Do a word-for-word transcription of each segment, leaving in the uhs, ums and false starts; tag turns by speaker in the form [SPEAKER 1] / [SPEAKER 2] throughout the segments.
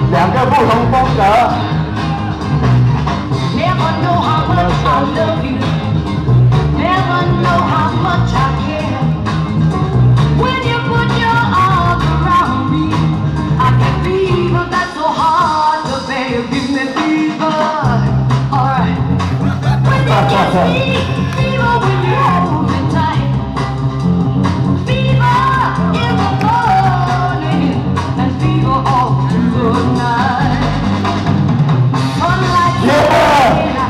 [SPEAKER 1] 两个不同风格。
[SPEAKER 2] Never know how much I love you. Never know how much I care. When you put your arms around me, I get fever that's so hard to bear. Give me fever. Alright. When you kiss me, fever when you hold me tight. Fever in the morning and fever all through the night. Sunlight, yeah.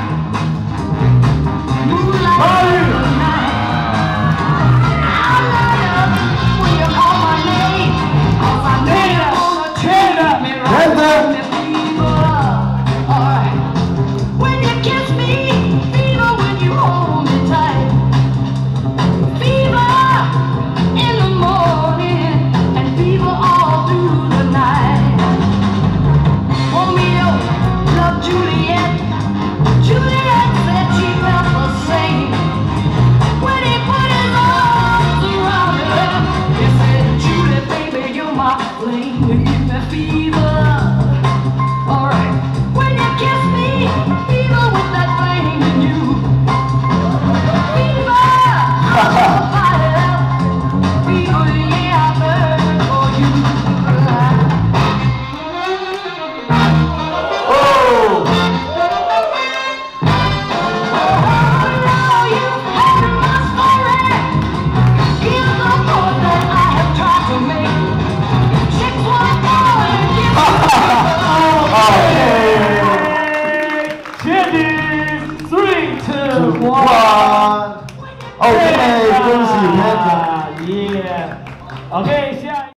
[SPEAKER 2] Moonlight in the night. I love when you call my name, 'cause I know you're gonna treat me right. Give me fever. Alright. When you kiss me, fever when you hold me tight. Fever in the morning and fever all through the night. Romeo loved Juliet. Juliet said she felt the same. When he put his arms around her, he said, Julie, baby, you're my flame. You give me fever. Alright. When you kiss me, fever with that flame in you. Fever, I'm gonna fight it out. Fever, yeah, I burn for you.
[SPEAKER 1] Oh!
[SPEAKER 2] Oh, you've heard my story. Here's the point that I have tried to make. Chicks wanna go and give
[SPEAKER 1] Okay.
[SPEAKER 3] Cheers! Three, two, one.
[SPEAKER 1] One. Okay, 恭喜 Panda。
[SPEAKER 3] Yeah. OK，下。